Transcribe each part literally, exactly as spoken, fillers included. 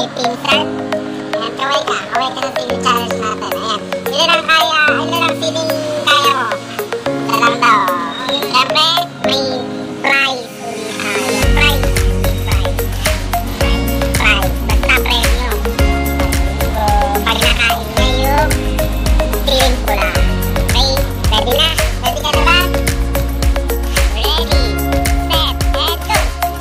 may pinsan. Ayan, kaway ka. Kaway ka ng ceiling challenge natin. Ayan. Ilan ang kaya, ilan ang ceiling kaya mo? Isa lang daw. Siyempre, may prize. Ayan, prize. Prize. Prize. Basta premyo. So, pag nakain niya yung ceiling pula. Okay? Ready na? Ready ka na ba? Ready, set, and go!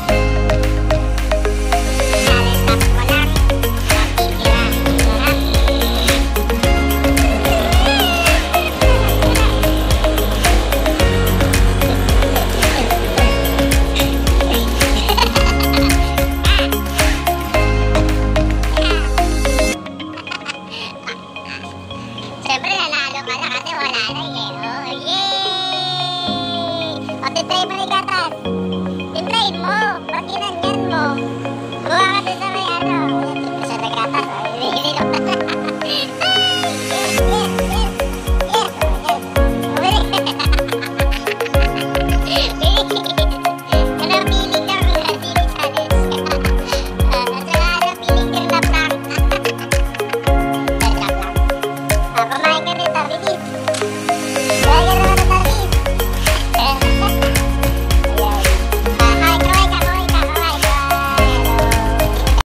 Challenge up mo lang. Matitira. Sarap. Siyempre nanalo ka na kasi wala na eh. Oh, yay! O, titry mo ni Gatan. Titry mo. Pag ginanyan mo.